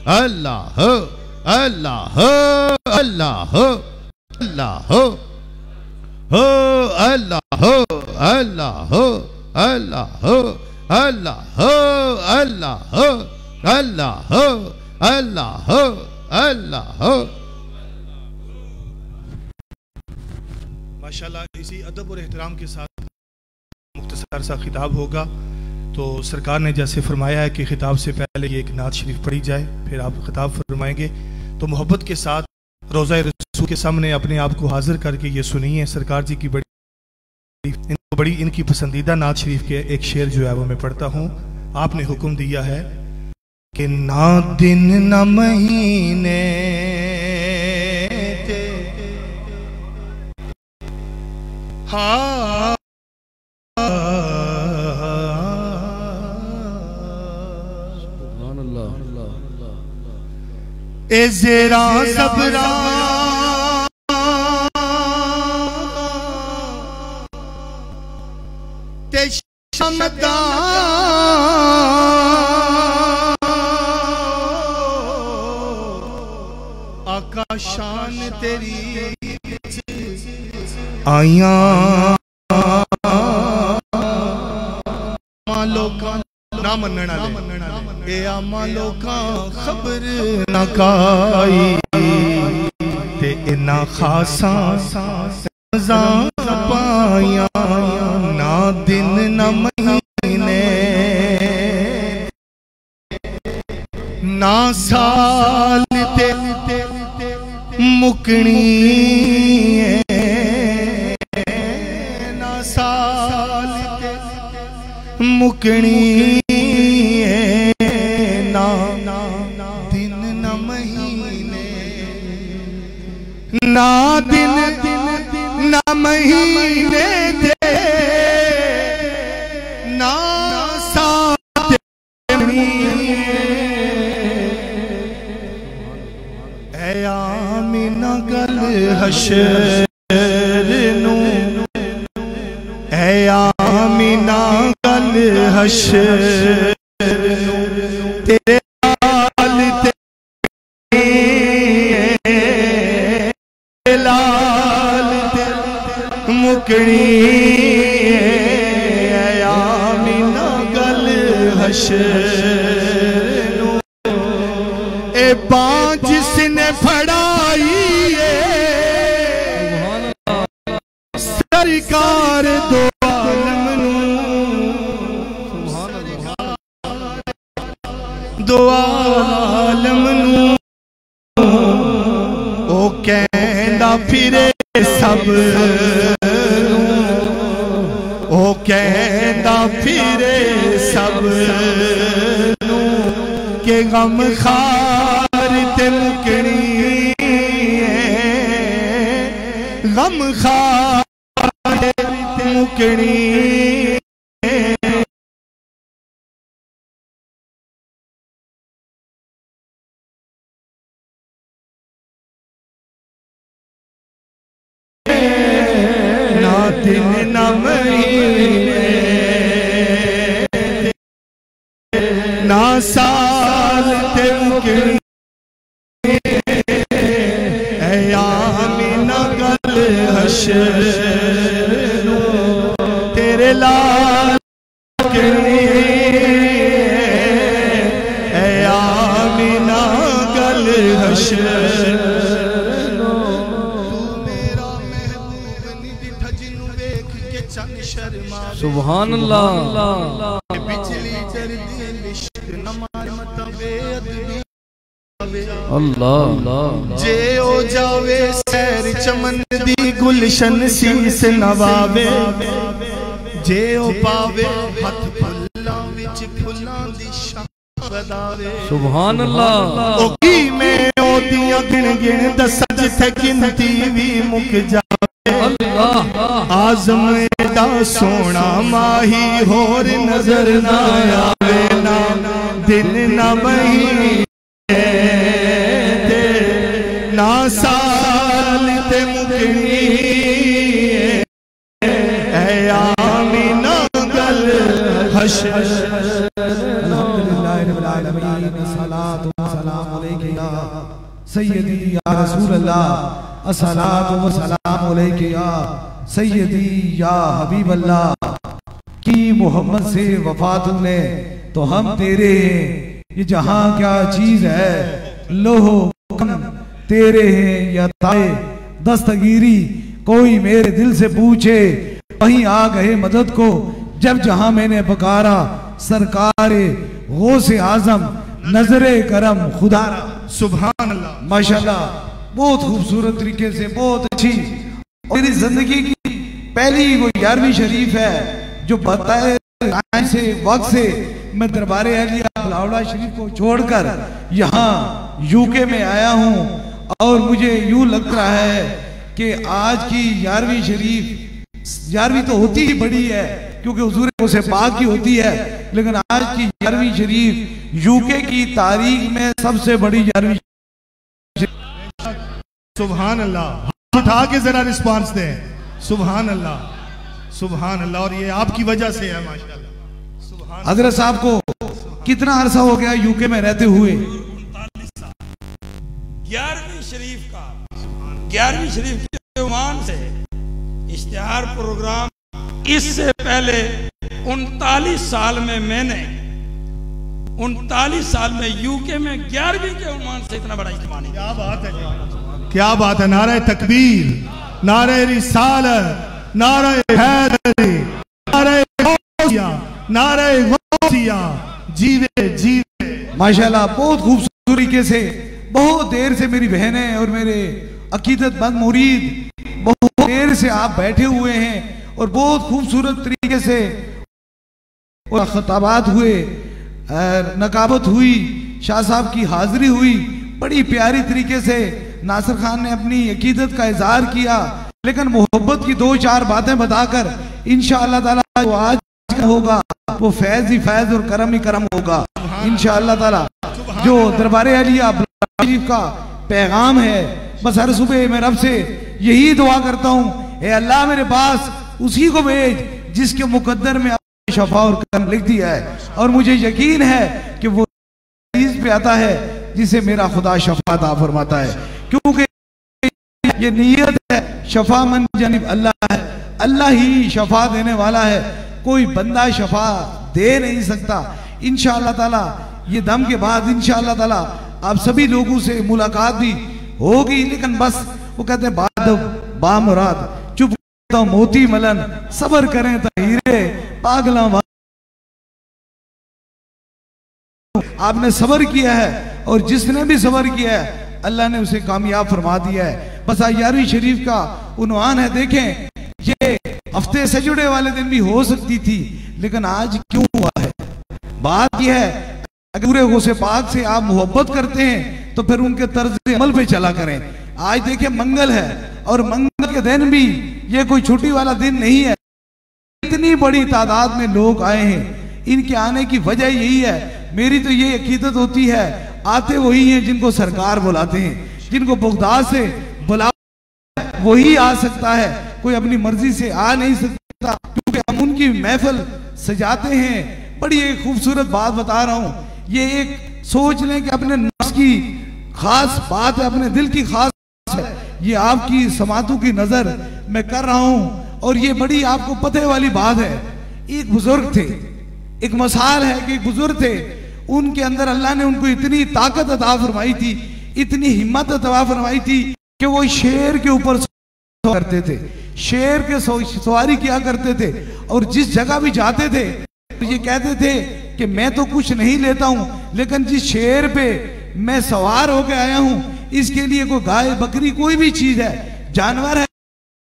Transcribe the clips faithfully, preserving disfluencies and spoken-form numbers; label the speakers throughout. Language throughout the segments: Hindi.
Speaker 1: अल्लाह अल्लाह अल्लाह अल्लाह हो अल्लाह अल्लाह अल्लाह अल्लाह अल्लाह अल्लाह अल्लाह अल्लाह।
Speaker 2: माशाल्लाह इसी अदब और एहतराम के साथ मुख्तसर सा खिताब होगा। तो सरकार ने जैसे फरमाया है कि खिताब से पहले ये एक नात शरीफ पढ़ी जाए, फिर आप खिताब फरमाएंगे। तो मोहब्बत के साथ रोज़ा रसूल के सामने अपने आप को हाजिर करके ये सुनिए सरकार जी की बड़ी इनको बड़ी इनकी पसंदीदा नात शरीफ के एक शेर जो है वो मैं पढ़ता हूँ। आपने हुक्म दिया है कि ना दिन ना महीने हाँ ए ज़रा ज़बरा ते शमदा आका शान तेरी आया लोका ना मनना ए आमा लोका खबर ना काई ते इना खासा पाया ना दिन ना महीने ना साल ते मुकनी ना साल ते मुकनी ना दिन ना महीने ना दिन ना महीने दे ना साथ ऐ आमीना गल हशर नू ऐ आमीना गल हशर तेरे लाल तेरे लाल मुकनी आमीना गल हशर ए बांझ जिसने फड़ाई सरकार दो दो आलम नू ओ कहंदा फिरे सब नू ओ कहंदा फिरे सब नू के गम खार ते मुकनी गम खार ते मुकनी दिन न महीने ना साल ते मुकनी ऐ आमीना गल हशर नू तेरे लाल मुकनी ऐ आमीना गल हशर
Speaker 3: सुभान अल्लाह अल्लाह
Speaker 2: जे ओ जावे सैर चमन दी गुलशन शीस नवावे जे ओ पावे हथ फुल्लां विच फुल्लां दी शान वधावे सुभान अल्लाह ओ की मैं ओदियां गिन गिन दसां जिथे गिनती भी मुक जावे अल्लाह आज़म दा सोना माही होर नजर ना आवे ना दिन ना महीने ना साल ते मुकनी ऐ आमीना गल हशर। अल्हम्दुलिल्लाह रब्बिल आलमीन सलाम
Speaker 4: अस्सलातु वस्सलामु अलैका या सय्यदी या रसूल अल्लाह, अस्सलातु वस्सलामु अलैका या सय्यदी या हबीब अल्लाह। की मोहम्मद से वफा तुमने तो हम तेरे हैं, ये जहां क्या चीज है लोहो कम तेरे हैं या ताए दस्तगीरी। कोई मेरे दिल से पूछे वहीं आ गए मदद को, जब जहां मैंने पुकारा सरकारे गौसे आजम नजरे करम खुदारा।
Speaker 2: सुभान अल्लाह,
Speaker 4: माशाल्लाह, बहुत खूबसूरत तरीके से, बहुत अच्छी। और मेरी जिंदगी की पहली वो ग्यारहवीं शरीफ है जो बताए से वक्त से मैं दरबार अहलिया बुलावड़ा शरीफ को छोड़कर यहाँ यूके में आया हूँ। और मुझे यूं लग रहा है कि आज की ग्यारहवीं शरीफ, ग्यारहवीं तो होती ही बड़ी है क्योंकि हुजूर से पाक की होती है, लेकिन आज की ग्यारहवीं शरीफ यूके की तारीख में सबसे बड़ी ग्यारहवीं।
Speaker 2: सुभान अल्लाह, हाथ उठा के जरा रिस्पांस दें। सुभान अल्लाह, सुभान अल्लाह। और ये आपकी वजह से है माशाल्लाह।
Speaker 4: हजरत साहब को कितना अरसा हो गया यूके में रहते हुए?
Speaker 5: ग्यारहवीं शरीफ का, ग्यारहवीं शरीफ के उमान से इश्तिहार प्रोग्राम, इससे पहले उनतालीस साल में मैंने उनतालीस साल में यूके में ग्यारहवीं के उमान से इतना बड़ा इज्तिमा नहीं।
Speaker 2: क्या बात है, क्या बात है। नारे तकबीर, नारे रिसालत, नारे हैदरी, नारे गौसिया, नारे गौसिया, जीवे जीवे।
Speaker 4: माशाल्लाह, बहुत खूबसूरत तरीके से, बहुत देर से मेरी बहनें और मेरे अकीदतमंद मुरीद बहुत देर से आप बैठे हुए हैं और बहुत खूबसूरत तरीके से खताबात हुए, नकाबत हुई, शाह साहब की हाजिरी हुई, बड़ी प्यारी तरीके से नासिर खान ने अपनी अकीदत का इजहार किया, लेकिन मोहब्बत की दो चार बातें बताकर इंशाअल्लाह ताला जो आज होगा वो फैज ही फैज और करम ही करम होगा इंशाअल्लाह ताला। जो दरबार अहलिया शरीफ का पैगाम है, बस हर सुबह मैं रब से यही दुआ करता हूँ, ए अल्लाह मेरे पास उसी को भेज जिसके मुकद्दर में शफा और करम लिख दिया है। और मुझे यकीन है कि वो चीज पे आता है जिसे मेरा खुदा शफा अता फरमाता है, क्योंकि ये नीयत है शफा मन जानिब अल्लाह है, अल्लाह ही शफा देने वाला है, कोई बंदा शफा दे नहीं सकता। इंशाअल्लाह ताला ये दम के बाद इंशाअल्लाह ताला आप सभी लोगों से मुलाकात भी होगी, लेकिन बस वो कहते हैं बादब बामुराद चुप तो मोती मलन, सबर करें तो हीरे पागला। आपने सबर किया है और जिसने भी सबर किया है अल्लाह ने उसे कामयाब फरमा दिया है। बस ग्यारहवीं शरीफ का उन्वान है, देखें ये हफ्ते सजुड़े वाले दिन भी हो सकती थी, लेकिन आज क्यों हुआ है? बात यह है अगर पूरे गौसे पाक से आप मोहब्बत करते हैं तो फिर उनके तर्ज अमल पे चला करें। आज देखें मंगल है और मंगल के दिन भी ये कोई छुट्टी वाला दिन नहीं है, इतनी बड़ी तादाद में लोग आए हैं। इनके आने की वजह यही है, मेरी तो ये अकीदत होती है आते वही हैं जिनको सरकार बुलाते हैं, जिनको बगदाद से बुला वही आ सकता है, कोई अपनी मर्जी से आ नहीं सकता, क्योंकि हम उनकी महफिल सजाते हैं। बड़ी एक खूबसूरत बात बता रहा हूँ, ये एक सोच लें कि अपने नफ्स की खास बात है, अपने दिल की खास है, ये आपकी समातों की नजर मैं कर रहा हूँ और ये बड़ी आपको पते वाली बात है। एक बुजुर्ग थे, एक मिसाल है कि एक बुजुर्ग थे, उनके अंदर अल्लाह ने उनको इतनी ताकत अता फरमाई थी, इतनी हिम्मत अता फरमाई थी कि वो शेर के ऊपर करते थे, शेर के सवारी किया करते थे और जिस जगह भी जाते थे तो ये कहते थे कि मैं तो कुछ नहीं लेता हूं, लेकिन जिस शेर पे मैं सवार होकर आया हूं इसके लिए कोई गाय बकरी कोई भी चीज है, जानवर है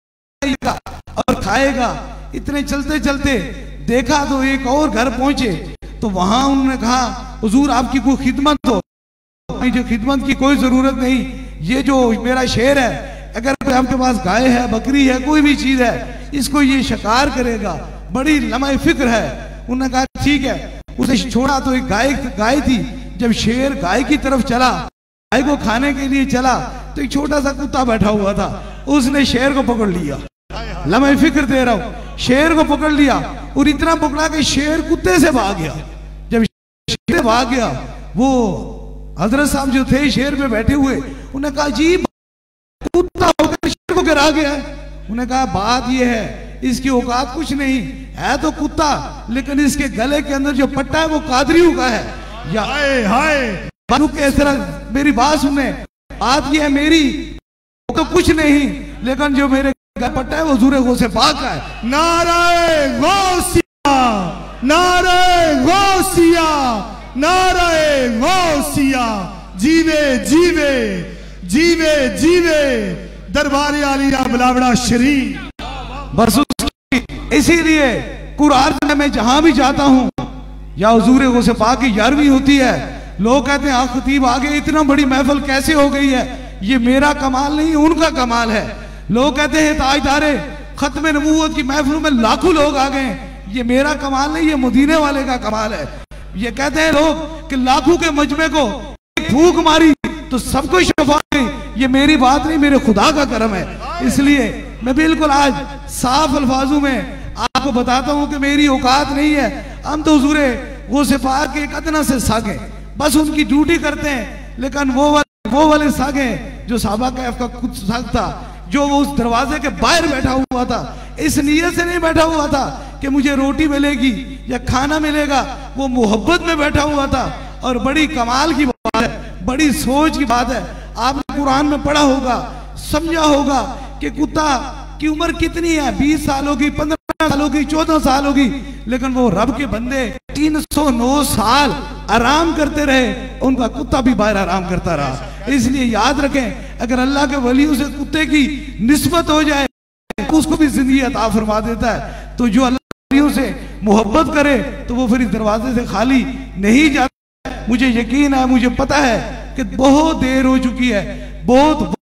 Speaker 4: और खाएगा। इतने चलते चलते देखा तो एक और घर पहुंचे तो वहां उन्होंने कहा हुजूर आपकी कोई खिदमत हो? जो खिदमत की कोई जरूरत नहीं, ये जो मेरा शेर है अगर कोई आपके पास गाय है बकरी है कोई भी चीज है इसको ये शिकार करेगा, बड़ी लम्हे फिक्र है। उन्होंने कहा ठीक है, उसे छोड़ा तो एक गाय गाय थी, जब शेर गाय की तरफ चला, गाय को खाने के लिए चला तो एक छोटा सा कुत्ता बैठा हुआ था, उसने शेर को पकड़ लिया। लम्हे फिक्र दे रहा हूं, शेर को पकड़ लिया और इतना पकड़ा कि शेर कुत्ते से भाग गया। जब शेर भाग गया वो हजरत साहब जो थे शेर पे बैठे हुए, उन्हें कहा जी कुत्ता होकर शेर को गिरा गया है। उन्हें कहा बात यह है इसकी औकात कुछ नहीं है, तो कुत्ता, लेकिन इसके गले के अंदर जो पट्टा है वो कादरियों का है। या
Speaker 2: हाय हाय
Speaker 4: इस तरह मेरी बात सुने, बात यह है मेरी तो कुछ नहीं, लेकिन जो मेरे पट्टा है वो हुजूर गौसे पाक का है।
Speaker 2: नारे गौसिया, नारे गौसिया, नारे गौसिया, जीवे जीवे जीवे जीवे दरबार आलिया बुलावड़ा शरीफ।
Speaker 4: बस इसीलिए कुरान में मैं जहां भी जाता हूं या हुजूर गौसे पाक की यारवीं होती है, लोग कहते हैं खतीब आगे इतना बड़ी महफिल कैसे हो गई है। ये मेरा कमाल नहीं, उनका कमाल है। लोग कहते हैं ताजदारे खत्म नबूवत की महफिल में लाखों लोग आ गए, ये मेरा कमाल नहीं, ये मदीने वाले का कमाल है। ये कहते हैं लोग कि लाखों के मजमे को एक फूंक मारी तो सबको शफा गई, ये मेरी बात नहीं, मेरे खुदा का करम है। इसलिए मैं बिल्कुल आज साफ अल्फाजों में आपको बताता हूं कि मेरी औकात नहीं है। हम तो हुजूर गौसे पाक के कदना से सागे, बस उनकी ड्यूटी करते हैं। लेकिन वो वाले वो वाले सागे जो साहबा कैफ का कुछ साग था, जो वो उस दरवाजे के बाहर बैठा हुआ था, इस नीयत से नहीं बैठा हुआ था कि मुझे रोटी मिलेगी या खाना मिलेगा, वो मोहब्बत में बैठा हुआ था। और बड़ी कमाल की बात है, बड़ी सोच की बात है। आपने कुरान में पढ़ा होगा, समझा होगा कि कुत्ता की उम्र कितनी है, बीस साल होगी, पंद्रह साल होगी, चौदह साल होगी, लेकिन वो रब के बंदे तीन सौ नौ साल आराम करते रहे, उनका कुत्ता भी बाहर आराम करता रहा। इसलिए याद रखें, अगर अल्लाह के वलियों से कुत्ते की निस्बत हो जाए उसको भी जिंदगी अता फरमा देता है। तो जो अल्लाह के वलियों से मोहब्बत करे तो वो फिर इस दरवाजे से खाली नहीं जाता। मुझे यकीन है, मुझे पता है कि बहुत देर हो चुकी है, बहुत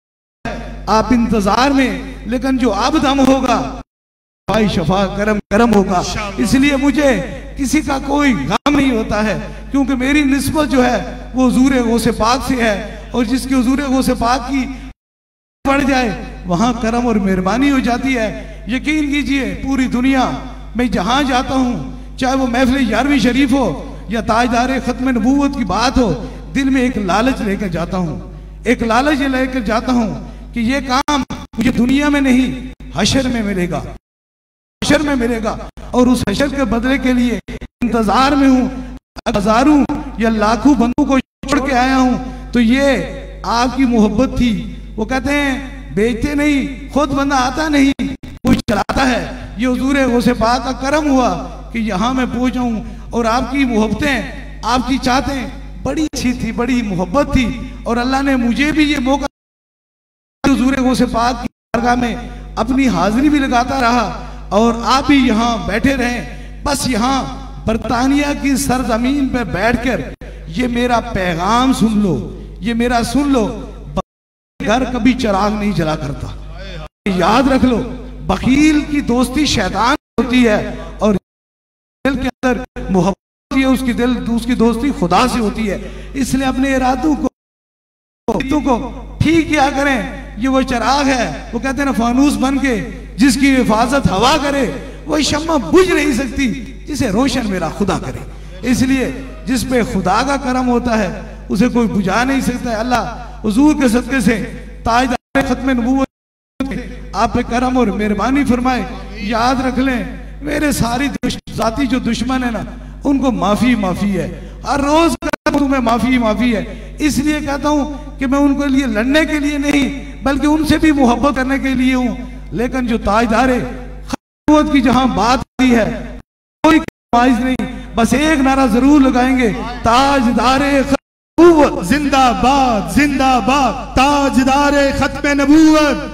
Speaker 4: आप इंतजार में, लेकिन जो अब दम होगा भाई शफा करम करम होगा। इसलिए मुझे किसी का कोई गम नहीं होता है, क्योंकि मेरी निस्बत जो है वो हुजूर गौसे पाक से है, और जिसकी हुजूर गौसे पाक की बढ़ जाए वहां करम और मेहरबानी हो जाती है। यकीन कीजिए पूरी दुनिया में जहां जाता हूं, चाहे वो महफिल यारवीं शरीफ हो या ताजदारे खत्म नबूवत की बात हो, दिल में एक लालच लेकर जाता हूं, एक लालच लेकर जाता हूं कि ये काम मुझे दुनिया में नहीं हशर में मिलेगा, हशर में मिलेगा। और उस हशर के बदले के लिए इंतजार में हूं। हजारों या लाखों बंदों को छोड़ के आया हूं, तो ये आपकी मोहब्बत थी। वो कहते हैं बेचते नहीं, खुद बंदा आता नहीं, कोई चलाता है। ये हुजूर गौसे पाक का करम हुआ कि यहाँ मैं पहुंचा हूं, और आपकी मोहब्बतें, आपकी चाहतें बड़ी अच्छी थी, बड़ी मोहब्बत थी। और अल्लाह ने मुझे भी ये मौका, हुजूर गौसे पाक की बारगाह में अपनी हाजिरी भी लगाता रहा, और आप भी यहाँ बैठे रहें। बस यहाँ बरतानिया की सरजमीन पर बैठकर ये मेरा पैगाम सुन लो, ये मेरा सुन लो। घर कभी चिराग नहीं जला करता, याद रख लो। बकील की दोस्ती शैतान होती है, और दिल के अंदर मोहब्बत है, उसकी दिल उसकी दोस्ती खुदा से होती है। इसलिए अपने इरादों को को ठीक किया करें। ये वो चिराग है, वो कहते हैं ना फानूस बन के जिसकी हिफाजत हवा करे, वही शम्मा बुझ नहीं सकती जिसे रोशन मेरा खुदा करे। इसलिए जिस पे खुदा का करम होता है उसे कोई बुझा नहीं सकता है। अल्लाह हुजूर के सदके से ताजदार खत्म नबूवत आप पे करम और मेहरबानी फरमाए। याद रख लें, मेरे सारी जाती जो दुश्मन है ना, उनको माफी माफी है, हर रोज तुम्हें माफी माफी है। इसलिए कहता हूं कि मैं उनके लिए लड़ने के लिए नहीं, बल्कि उनसे भी मोहब्बत करने के लिए हूं। लेकिन जो ताजदारे खत्म की जहां बात होती है, कोई ख्वाहिश नहीं, बस एक नारा जरूर लगाएंगे, ताजदारे नबूवत
Speaker 2: जिंदाबाद जिंदाबाद, ताजदारे खत्म नबूवत।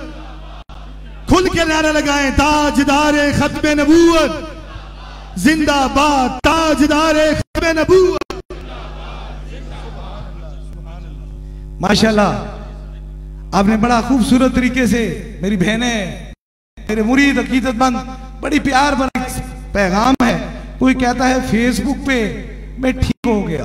Speaker 2: खुल के नारा लगाएं, ताजदारे खत्म नबूवत जिंदाबाद, ताजदारे खत्म नबूवत।
Speaker 4: माशाल्लाह आपने बड़ा खूबसूरत तरीके से, मेरी बहनें, मेरे मुरीद अकीदतमंद, बड़ी प्यार भरा पैगाम है। कोई कहता है फेसबुक पे मैं ठीक हो गया,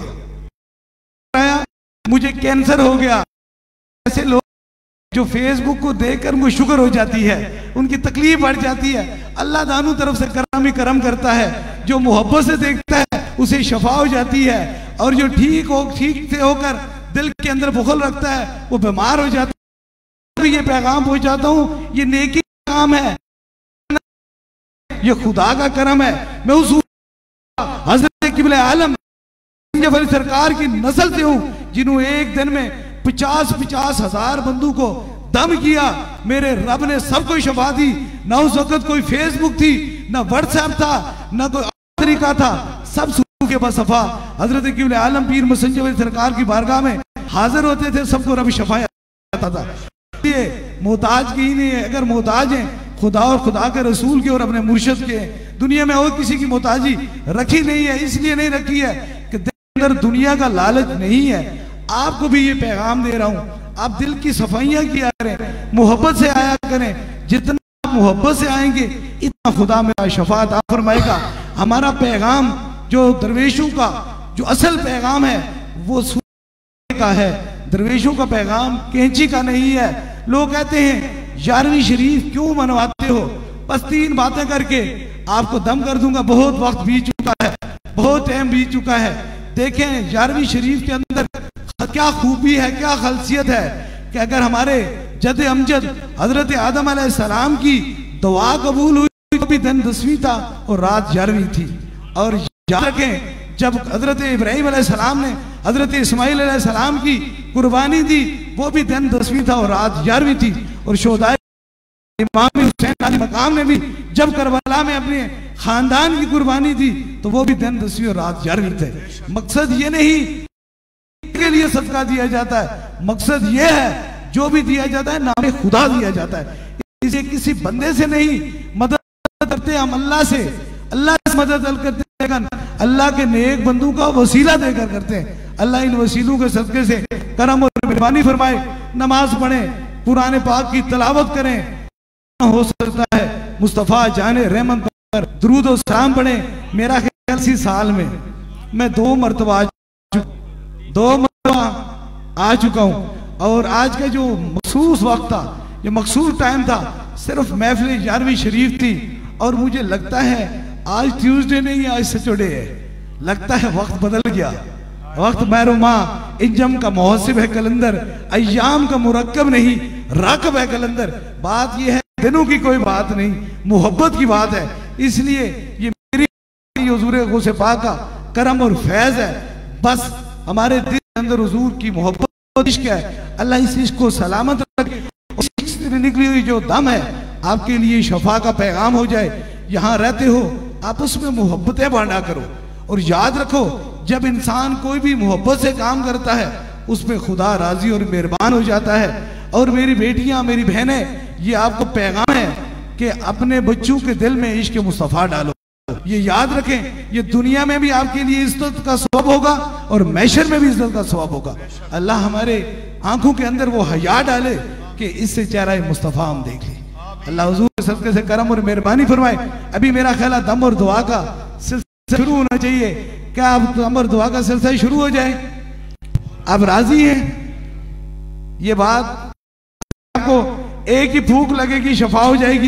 Speaker 4: मुझे कैंसर हो गया। ऐसे लोग जो फेसबुक को देखकर मुझे शुगर हो जाती है, उनकी तकलीफ बढ़ जाती है। अल्लाह दानू तरफ से करम ही करम करता है, जो मोहब्बत से देखता है उसे शफा हो जाती है। और जो ठीक हो ठीक से होकर दिल के अंदर बुखल रखता है वो बीमार हो जाता है। ये पैगाम पहुंचाता हूँ, ये नेकी का काम है, ये खुदा का करम है। मैं उस हज़रत क़िबला आलम सरकार की नस्ल से हूँ जिन्होंने एक दिन में पचास पचास हजार बंदू को दम किया। मेरे रब ने सबको शफा दी। ना उस वक्त कोई फेसबुक थी, ना व्हाट्सएप था, ना कोई तरीका था, सब सूखे के बस सफा हजरत क़िबला आलम पीर मुसंजब सरकार की बारगाह में हाजिर होते थे, सबको रब शफा आता था। ये मोहताज की ही नहीं है, अगर मोहताज हैं खुदा और खुदा के रसूल के और अपने मुर्शिद के, दुनिया में और किसी की मोहताजी रखी नहीं है। इसलिए नहीं रखी है कि अंदर दुनिया का लालच नहीं है। आपको भी ये पैगाम दे रहा हूँ, आप दिल की सफाइयाँ किया करें, मोहब्बत से आया करें। जितना मोहब्बत से आएंगे इतना खुदा मेरा शफात आप फरमाएगा। हमारा पैगाम जो दरवेशों का जो असल पैगाम है वो सूरत का है। दरवेशों का पैगाम कैंची का नहीं है। लोग कहते हैं यारवीं शरीफ क्यों मनवाते हो, बस तीन बातें करके आपको दम कर दूंगा। बहुत वक्त बीत चुका है, बहुत टाइम बीत चुका है। देखें यारवीं शरीफ के अंदर क्या खूबी है, क्या खलसियत है कि अगर हमारे जद अमजद हजरत आदम अलैहिस्सलाम की दुआ कबूल हुई तो भी दिन दसवीं था और रात ग्यारहवीं थी। और याद रखें जब हजरत इब्राहिम अलैहिस्सलाम ने हजरत इस्माइल अलैहिस्सलाम की कुर्बानी दी वो भी दिन दसवीं था और रात ग्यारहवीं थी। और शोहदाए इमाम हुसैन अली मकाम ने भी जब करबला में अपने खानदान की कुर्बानी दी तो वो भी दिन दसवीं और रात ग्यारहवीं थे। मकसद ये नहीं के लिए सदका दिया जाता है, मकसद ये है जो भी दिया जाता है नाम खुदा दिया जाता है। इसे किसी बंदे से नहीं मदद करते, हम अल्लाह से अल्लाह से मदद करते हैं, अल्लाह के नेक बंदू का वसीला देकर करते हैं। अल्लाह इन वसीलों के सदके से करम और मेहरबानी फरमाए। नमाज पढ़ें, कुरान पाक की तिलावत करें, हो सकता है मुस्तफ़ा जाने रहमत पर दुरूद और सलाम पढ़ें। मेरा ख्याल इसी साल में मैं दो मरतबा दो मरतबा आ चुका हूँ। और आज का जो मखसूस वक्त था, जो मखसूस टाइम था, सिर्फ महफिल यारवीं शरीफ थी। और मुझे लगता है आज ट्यूसडे नहीं, आज सैटरडे है। लगता है वक्त बदल गया, वक्त महरुमा इंजम का मौसिब है कलंदर, अय्याम का मुरक्कब नहीं राकब है कलंदर। बात यह है दिनों की कोई बात नहीं, मोहब्बत की बात है। इसलिए ये मेरी हुजूर गौसे पाक का करम और फैज है। बस हमारे दिल के अंदर हुजूर की मोहब्बत इश्क है। अल्लाह इस इश्क को सलामत रखे। इससे निकली हुई जो दम है आपके लिए शफा का पैगाम हो जाए। यहाँ रहते हो आपस में मोहब्बतें बांटा करो। और याद रखो जब इंसान कोई भी मोहब्बत से काम करता है उस पर खुदा राजी और मेहरबान हो जाता है। और मेरी बेटियां, मेरी बहनें, ये आपको पैगाम है कि अपने बच्चों के दिल में इश्क मुस्तफ़ा डालो। ये याद रखें, ये दुनिया में भी आपके लिए इज्जत का सबब होगा और मैशर में भी इज्जत का सबब होगा। अल्लाह हमारे आंखों के अंदर वो हया डाले कि इससे चेहरा मुस्तफ़ा हम देख लें। अल्लाह हुजूर के सदके से करम और मेहरबानी फरमाए। अभी मेरा ख्याल है दम और दुआ का सिलसिला शुरू होना चाहिए। क्या अब दम और दुआ का सिलसिला शुरू हो जाए? आप राजी हैं? ये बात आपको एक ही फूंक लगेगी शफा हो जाएगी?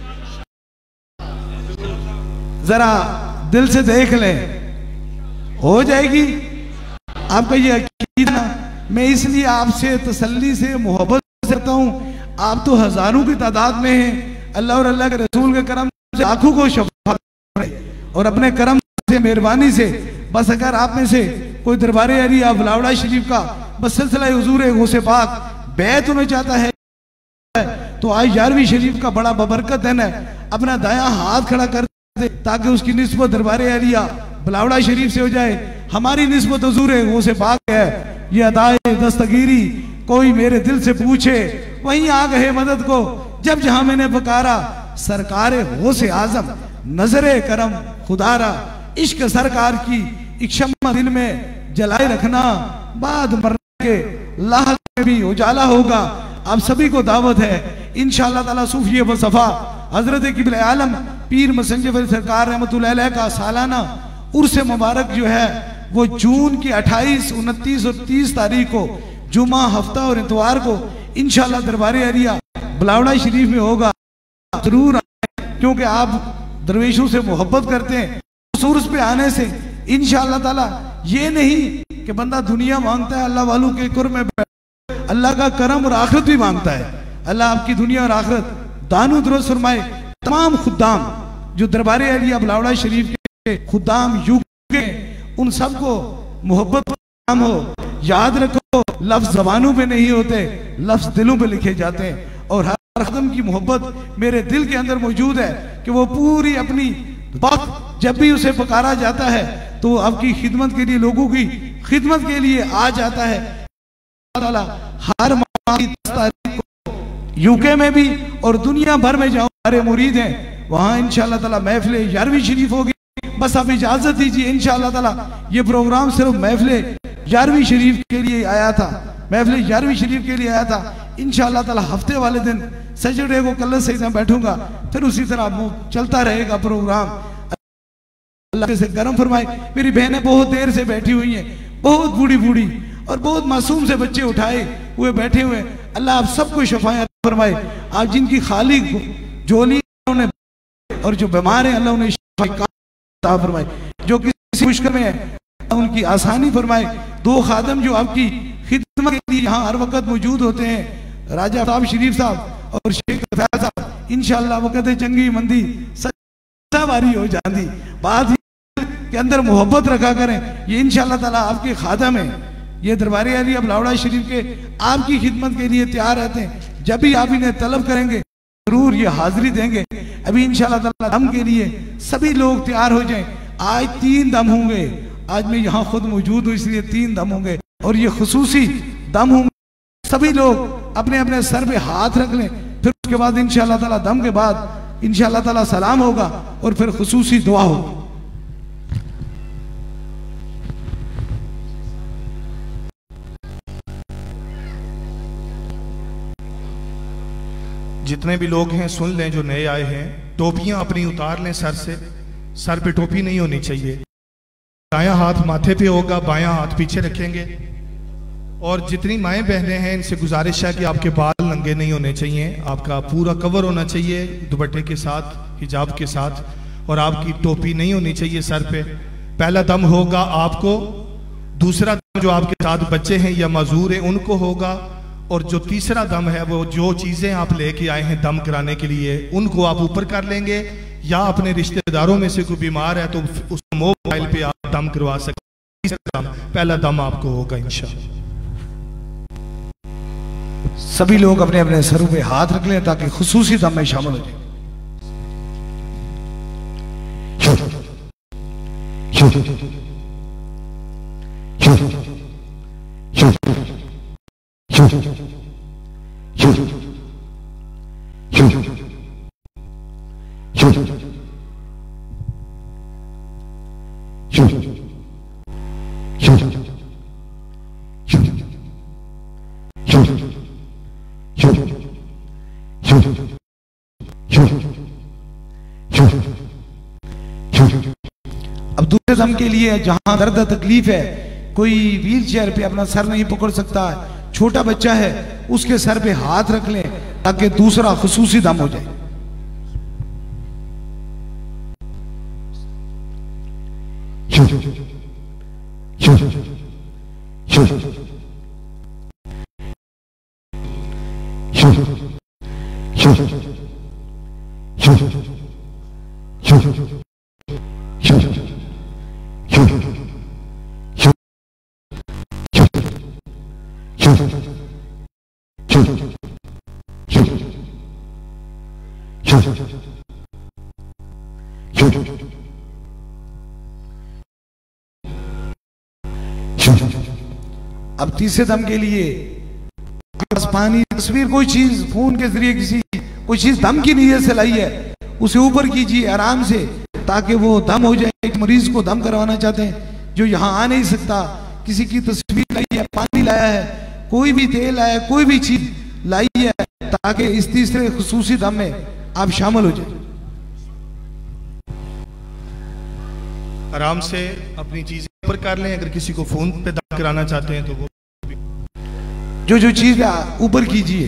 Speaker 4: जरा दिल से देख लें, हो जाएगी आपका ये अकीदा। मैं इसलिए आपसे तसल्ली से मोहब्बत से कहता हूँ, आप तो हजारों की तादाद में हैं। अल्लाह और अल्लाह के रसूल के करम से आंखों को शफा और अपने करम से मेहरबानी से बस अगर आप में से कोई दरबारे अली या बुलावड़ा शरीफ का बस सिलसिला हुजूर गौसे पाक बैत होना चाहता है तो आज यारवीं शरीफ का बड़ा बबरकत दिन है। अपना दायां हाथ खड़ा कर दे ताकि उसकी निस्बत दरबारे अलिया बुलावड़ा शरीफ से हो जाए। हमारी निस्बत हुजूर गौसे पाक है। ये अदाए दस्तगीरी कोई मेरे दिल से पूछे वहीं आ गए मदद को। जब जहां मैंने पुकारा सरकार गौसे आजम नजरे करम खुदारा। इश्क सरकार की एक शम्मा दिल में जलाए रखना, बाद मरने के लाहक में भी उजाला होगा। आप सभी को दावत है इंशाअल्लाह ताला सूफी वसफा हजरत क़िबला आलम पीर मुसंजब सरकार रहमतुल्लाह अलैह का सालाना उर्स मुबारक जो है वो जून की अट्ठाईस, उनतीस और तीस तारीख को जुमा, हफ्ता और इतवार को इंशाअल्लाह दरबारे अलिया बुलावड़ा शरीफ में होगा। जरूर आए क्योंकि आप दरवेशों से मोहब्बत करते हैं। उस उर्स पे आने से इंशाअल्लाह ताला। ये नहीं कि बंदा दुनिया मांगता है, अल्लाह वालों के कुर में अल्लाह का करम और आखिरत भी मांगता है। अल्लाह आपकी दुनिया और आखिरत दानु दुरुस्त फरमाए। तमाम खुदाम जो दरबारे अलिया बलावड़ा शरीफ के खुदाम युग के, उन सबको मोहब्बत काम हो। याद रखो, लफ्ज जबानों पे नहीं होते, लफ्ज दिलों पे लिखे जाते हैं। और हर खदम की मोहब्बत मेरे दिल के अंदर मौजूद है कि वो पूरी अपनी वक्त जब भी उसे पुकारा जाता है तो वो आपकी खिदमत के लिए, लोगों की खिदमत के लिए आ जाता है। हर माह की दस तारीख को यूके में भी और दुनिया भर में जहाँ हमारे मुरीद हैं वहाँ इंशाअल्लाह ताला महफिल यारवीं शरीफ होगी। बस आप इजाजत दीजिए, इंशाअल्लाह ताला ये प्रोग्राम सिर्फ महफिल यारवीं शरीफ के लिए आया था, महफिल यारवीं शरीफ के लिए आया था। इंशाअल्लाह ताला हफ्ते वाले दिन सैटरडे को कल से मैं बैठूंगा, फिर उसी तरह चलता रहेगा प्रोग्राम। अल्लाह से करम फरमाए। मेरी बहनें बहुत देर से बैठी हुई हैं, बहुत बूढ़ी बूढ़ी और बहुत मासूम से बच्चे उठाए हुए बैठे हुए। अल्लाह आप सबको शफायत फरमाए। आप जिनकी खाली झोली और जो बीमार है अल्लाह उन्हें शफा फरमाए। जो किसी मुश्किल में है उनकी आसानी फरमाए। दो खादम जो आपकी खिदमत के लिए यहाँ हर वक्त मौजूद होते हैं, राजा साहब शरीफ साहब और शेख फैज साहब, इंशाअल्लाह वक़्त चंगी मंदी सवारी हो जाती। बात के अंदर मोहब्बत रखा करें। ये इंशाअल्लाह ताला आपके खादम है। ये दरबारे अलिया बलावड़ा शरीफ के आपकी खिदमत के लिए तैयार रहते हैं। जब भी आप इन्हें तलब करेंगे जरूर ये हाजिरी देंगे। अभी इंशाअल्लाह ताला दम के लिए सभी लोग तैयार हो जाएं। आज तीन दम होंगे, आज मैं यहाँ खुद मौजूद हूँ इसलिए तीन दम होंगे और ये खुसूसी दम होंगे। सभी लोग अपने अपने सर पे हाथ रख लें, फिर उसके बाद इंशाअल्लाह ताला दम के बाद इंशाअल्लाह ताला सलाम होगा और फिर खुसूसी दुआ होगी।
Speaker 2: जितने भी लोग हैं सुन लें, जो नए आए हैं टोपियां अपनी उतार लें सर से। सर पे टोपी नहीं होनी चाहिए। दायां हाथ माथे पे होगा, बायां हाथ पीछे रखेंगे। और जितनी माएँ बहनें हैं इनसे गुजारिश है कि आपके बाल नंगे नहीं होने चाहिए, आपका पूरा कवर होना चाहिए दुपट्टे के साथ, हिजाब के साथ, और आपकी टोपी नहीं होनी चाहिए सर पे। पहला दम होगा आपको, दूसरा दम जो आपके साथ बच्चे हैं या मजूर हैं उनको होगा, और जो तीसरा दम है वो जो चीजें आप लेके आए हैं दम कराने के लिए उनको आप ऊपर कर लेंगे, या अपने रिश्तेदारों में से कोई बीमार है तो उस मोबाइल पे आप दम करवा सकते हैं। पहला दम आपको होगा इंशाअल्लाह।
Speaker 4: सभी लोग अपने अपने सरों पे हाथ रख लें ताकि खुसूसी दम में शामिल हो जाए। अब दूसरे दम के लिए जहां दर्द तकलीफ है, कोई व्हील चेयर पे अपना सर नहीं पकड़ सकता, छोटा बच्चा है, उसके सर पे हाथ रख लें ताकि दूसरा खुसूसी दम हो जाए। अब तीसरे दम के लिए पानी, तस्वीर, कोई चीज फोन के जरिए किसी कोई चीज दम की नीयत से लाई है उसे ऊपर कीजिए आराम से ताकि वो दम हो जाए। एक मरीज को दम करवाना चाहते हैं जो यहाँ आ नहीं सकता, किसी की तस्वीर लाई है, पानी लाया है, कोई भी तेल लाया है, कोई भी चीज लाई है ताकि इस तीसरे खुसूसी दम में आप शामिल हो जाए।
Speaker 2: आराम से अपनी चीजें ऊपर कर लें। अगर किसी को फोन पे दम कराना चाहते हैं तो वो
Speaker 4: जो जो चीज ऊपर कीजिए।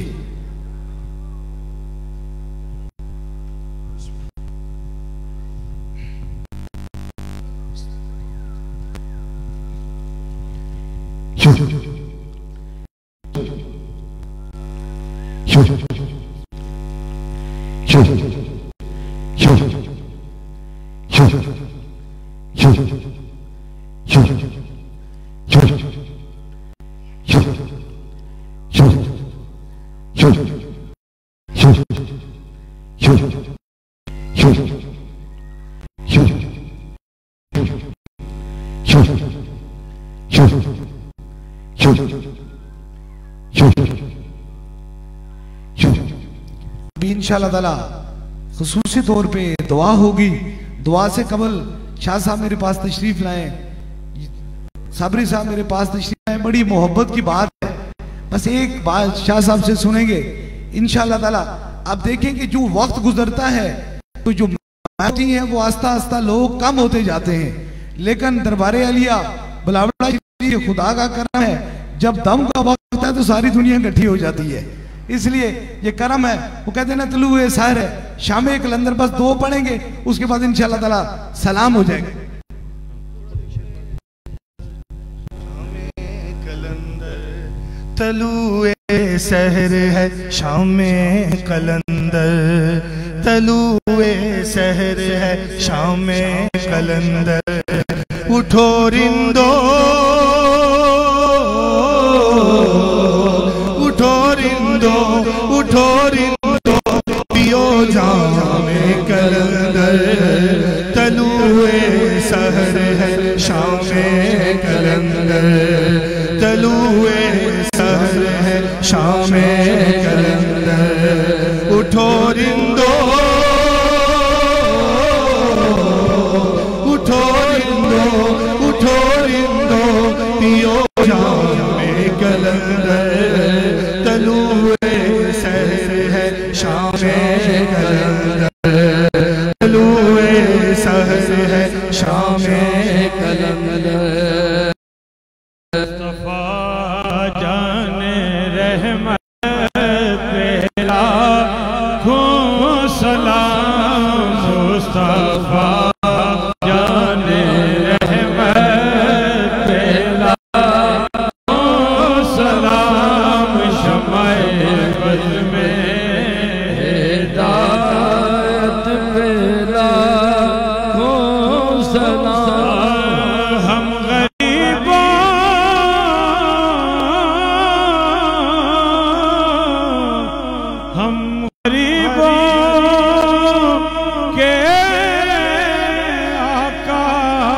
Speaker 4: इंशाअल्लाह ताला खुसूसी तौर पे दुआ होगी। दुआ से कबल शाह साहब मेरे पास तशरीफ लाए, साबरी साहब मेरे पास तशरीफ लाए। बड़ी मोहब्बत की बात है, बस एक बात शाह साहब से सुनेंगे इंशाअल्लाह ताला। आप देखें कि जो वक्त गुजरता है तो जो महती हैं वो आस्ता आस्ता लोग कम होते जाते हैं, लेकिन दरबारे अलिया बुलावड़ा खुदा का करम है, जब दम का वक्त है तो सारी दुनिया इकट्ठी हो जाती है। इसलिए ये करम है। वो कहते हैं ना तलुए सहर है, शाम कलंदर बस दो पढ़ेंगे, उसके बाद इंशाअल्लाह ताला सलाम हो जाएगा।
Speaker 2: तलुए सहर है शाम कलंदर, तलुए सहर है शाम कलंदर, उठो रिंदो उठो रिंदो उठो रिंदो पियो जाम कलंदर, तलुए सहर है शाम कलंदर, तलुए सहर है शाम कलंदर, उठो रिंदो उठो रिंदो उठो रिंदो पियो जाम कलंदर, तलुए सहर है शाम कलंदर, तलुए सहर है शाम कलंदर।
Speaker 6: मुस्तफा जाने रहमत पेला खूं सलाम, मुस्तफा जाने रहमत पेला खूं सलाम, शमाए बद में हिदायत पेला खूं सलाम। हम गरीबों हम गरीबों के आका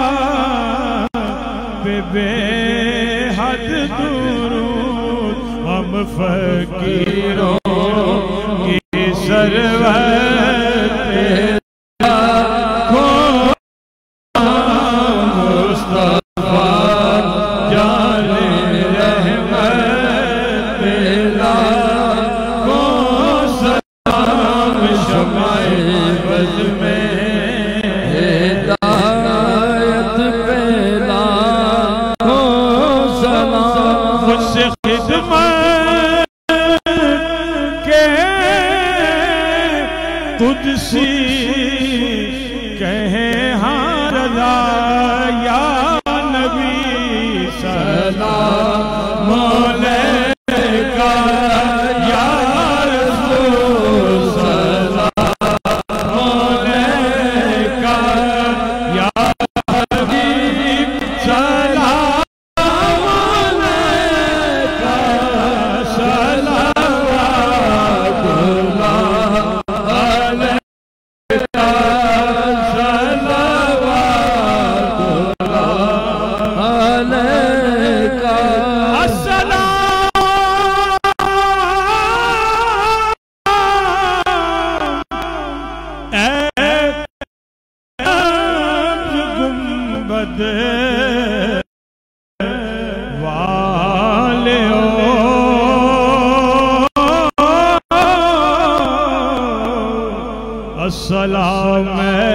Speaker 6: पे बेहद दुरूद, हम फकीरों की सरवत तेरा मुस्तफा जाने रहमत पेला बज में हिदायत पेला हो सलाम, मुझसे खिदमत के कुदसी कहे हाँ रज़ा या नबी सलाम अलैका या रसूल सलाम सलाम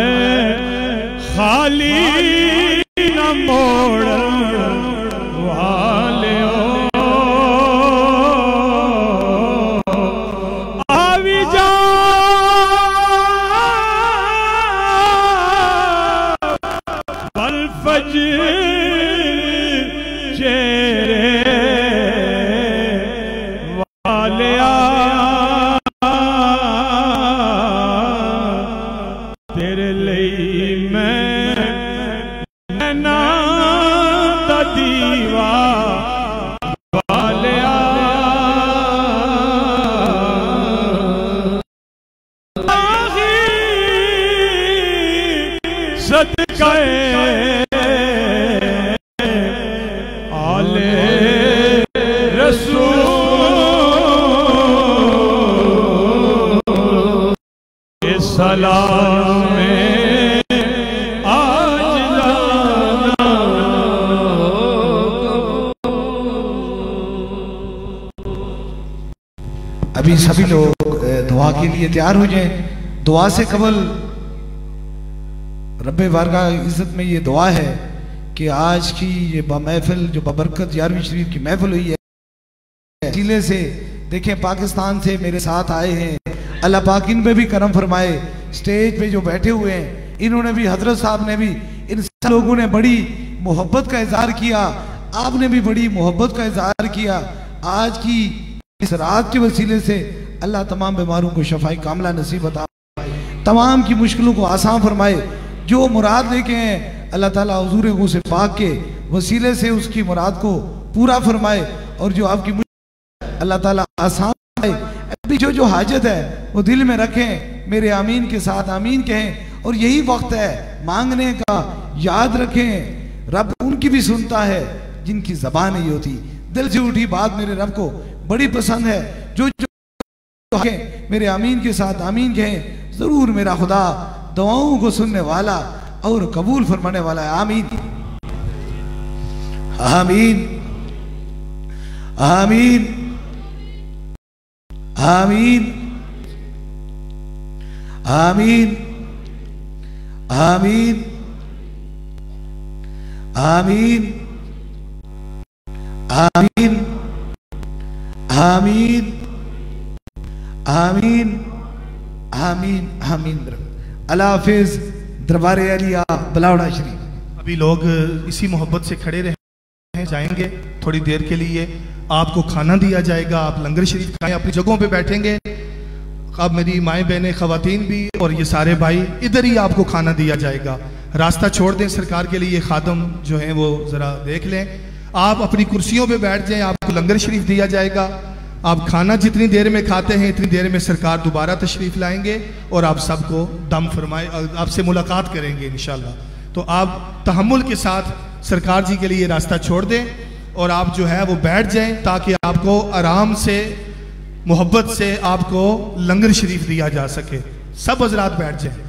Speaker 6: खाली न मोड़ वाले आवी जा बल फजर चेहरे वाले सलाम में आज जाना।
Speaker 4: अभी सभी लोग दुआ के लिए तैयार हो जाएं। दुआ से कबल रब्बे बारगाह इज्जत में ये दुआ है कि आज की ये महफिल जो बबरकत ग्यारहवीं शरीफ की महफिल हुई है, जिले से देखें पाकिस्तान से मेरे साथ आए हैं, अल्लाह पाक इन पे भी करम फरमाए। स्टेज पे जो बैठे हुए हैं इन्होंने भी, हजरत साहब ने भी, इन सब लोगों ने बड़ी मोहब्बत का इजहार किया, आपने भी बड़ी मोहब्बत का इजहार किया। आज की इस रात के वसीले से अल्लाह तमाम बीमारों को शफाई कामला नसीब अता, तमाम की मुश्किलों को आसान फरमाए। जो मुराद लेके हैं अल्लाह ताला हुजूर गौसे पाक के वसीले से उसकी मुराद को पूरा फरमाए, और जो आपकी अल्लाह ताला आसान फरमाए। अभी जो जो हाजत है वो दिल में रखें, मेरे आमीन के साथ आमीन कहें। और यही वक्त है मांगने का, याद रखें रब उनकी भी सुनता है जिनकी ज़बान नहीं होती। दिल से उठी बात मेरे रब को बड़ी पसंद है। जो जो मेरे आमीन के साथ आमीन कहें, जरूर मेरा खुदा दुआओं को सुनने वाला और कबूल फरमाने वाला है। आमीन आमीन आमीन आमीन आमीन आमीन आमीन आमीन आमीन आमीन आमीन आमीन। अल्लाह हाफिज। दरबारे अलिया बलावड़ा शरीफ।
Speaker 2: अभी लोग इसी मोहब्बत से खड़े रहे जाएंगे थोड़ी देर के लिए। आपको खाना दिया जाएगा, आप लंगर शरीफ खाएं, अपनी जगहों पे बैठेंगे। अब मेरी माएँ बहनें ख़वातीन भी और ये सारे भाई, इधर ही आपको खाना दिया जाएगा। रास्ता छोड़ दें सरकार के लिए, खादम जो हैं वो ज़रा देख लें। आप अपनी कुर्सियों पे बैठ जाएं, आपको लंगर शरीफ दिया जाएगा। आप खाना जितनी देर में खाते हैं इतनी देर में सरकार दोबारा तशरीफ़ लाएंगे और आप सबको दम फरमाए, आपसे मुलाकात करेंगे इंशाल्लाह। तो आप तहम्मुल के साथ सरकार जी के लिए रास्ता छोड़ दें और आप जो है वो बैठ जाएं, ताकि आपको आराम से, मोहब्बत से आपको लंगर शरीफ दिया जा सके। सब हजरात बैठ जाएं।